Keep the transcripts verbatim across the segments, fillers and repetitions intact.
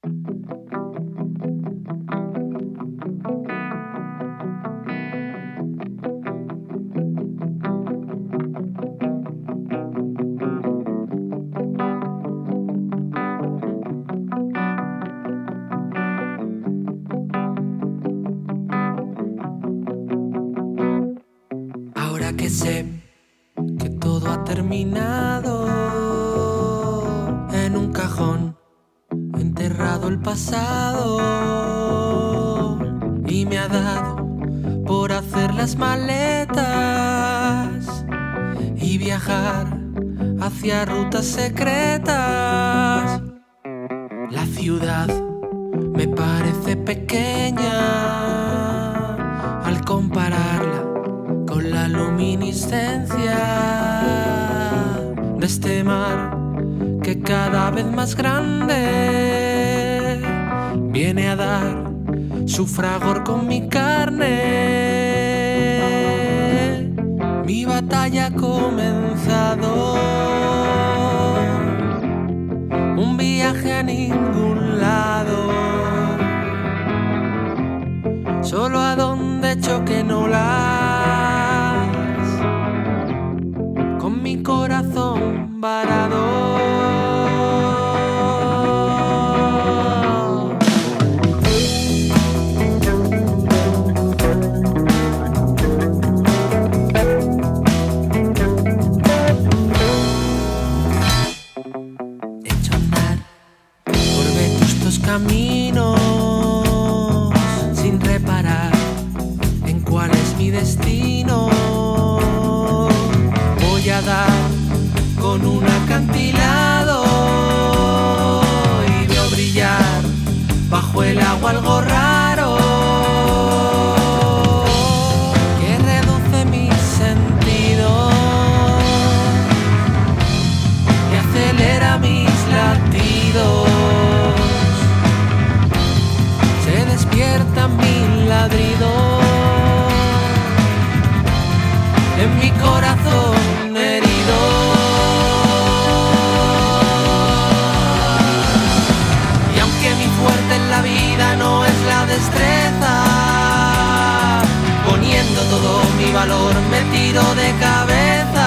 Ahora que sé que todo ha terminado, en un cajón enterrado el pasado, y me ha dado por hacer las maletas y viajar hacia rutas secretas. La ciudad me parece pequeña al compararla con la luminiscencia de este mar que cada vez más grande viene a dar su fragor con mi carne. Mi batalla ha comenzado, un viaje a ningún lado, solo a donde choquen olas, con mi corazón varado. Hecho andar por vetustos caminos sin reparar en cuál es mi destino. Voy a dar con un acantilado y veo brillar bajo el agua algo raro que reduce mis sentidos y acelera mis latidos. Se despiertan mil ladridos en mi corazón herido. Y aunque mi fuerte en la vida no es la destreza, poniendo todo mi valor me tiro de cabeza.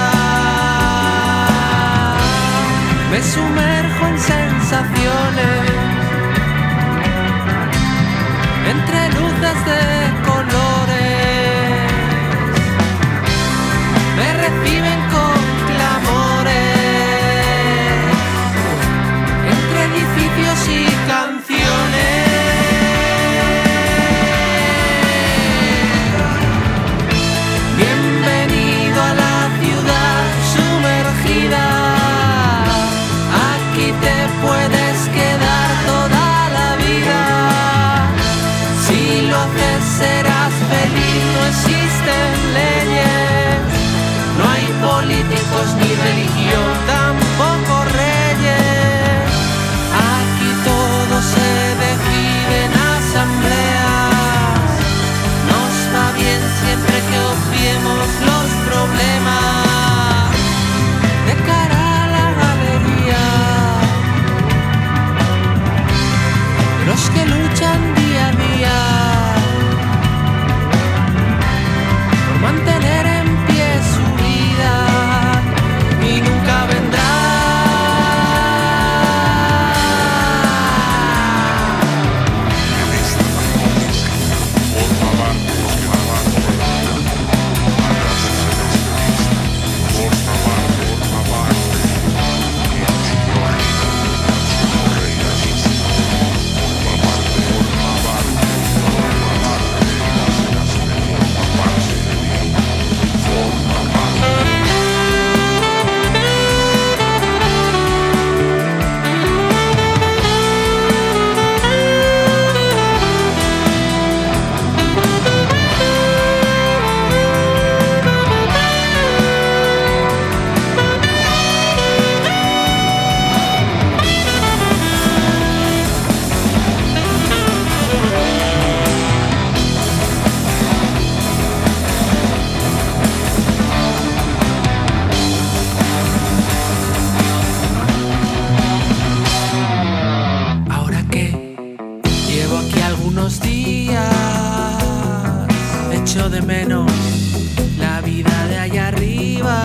Me sumerjo en sensaciones, entre luces de colores, me reciben con clamores, entre edificios y canciones. Bienvenido a la ciudad sumergida, aquí te puedes quedar toda la vida. Si lo haces serás feliz, no existen leyes, no hay políticos ni religión, tampoco reyes. Aquí todo se decide en asambleas, nos va bien siempre que obviemos los problemas de cara a la galería. Los que luchan día a día por mantener en pie su vida y nunca vendrá. unos días echo de menos la vida de allá arriba,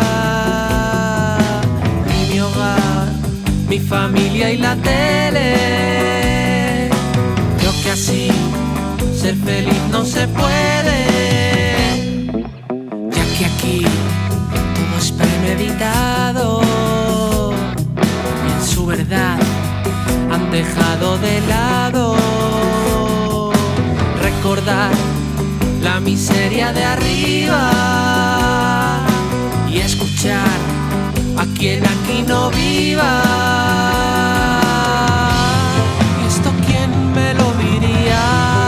y mi hogar, mi familia y la tele. Creo que así ser feliz no se puede, ya que aquí todo es premeditado y en su verdad han dejado de lado recordar la miseria de arriba y escuchar a quien aquí no viva. ¿Y esto quién me lo diría?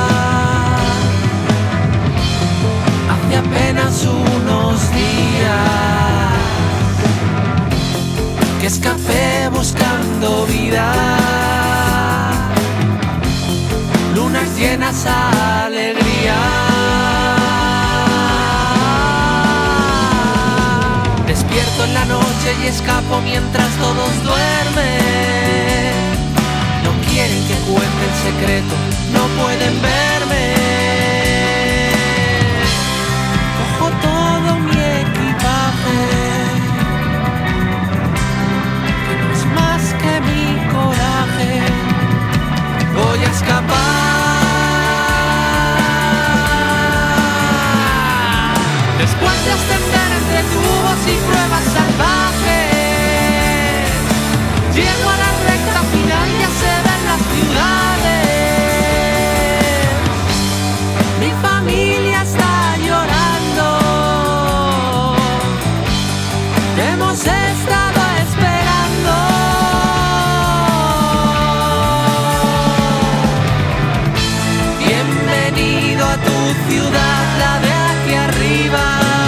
Hace apenas unos días que escapé buscando vida, lunas llenas a alegría. Despierto en la noche y escapo mientras todos duermen. No quieren que cuente el secreto, no pueden verme. Cojo todo mi equipaje, que no es más que mi coraje. Voy a escapar. Después de ascender entre tubos y pruebas salvajes, llego a la recta final, ya se ven las ciudades. Mi familia está llorando, te hemos estado esperando. Bienvenido a tu ciudad, la de aquí arriba.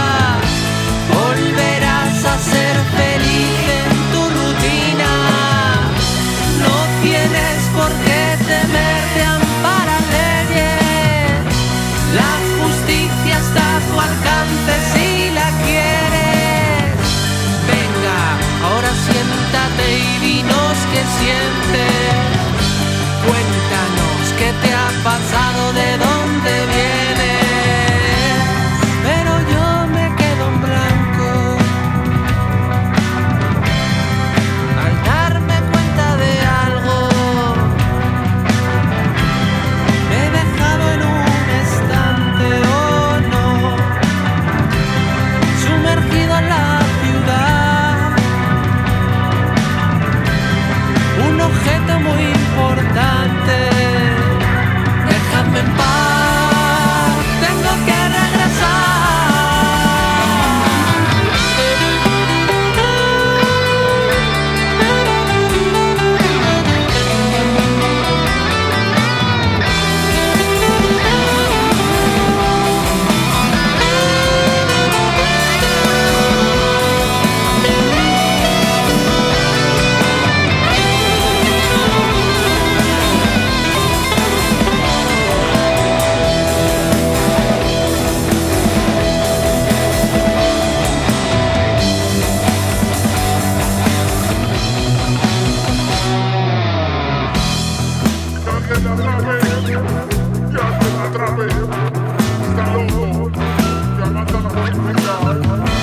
Volverás a ser feliz en tu rutina. No tienes por qué temer, te amparan leyes. La justicia está a tu alcance si la quieres. Venga, ahora siéntate y dinos qué sientes. Cuéntanos qué te ha pasado, de dónde vienes. Pero yo me quedo en blanco al darme cuenta de algo. Me he dejado en un estante, oh no, sumergido en la ciudad. Un objeto muy importante. Déjame en paz, tengo que regresar. Está loco, llama a la policía.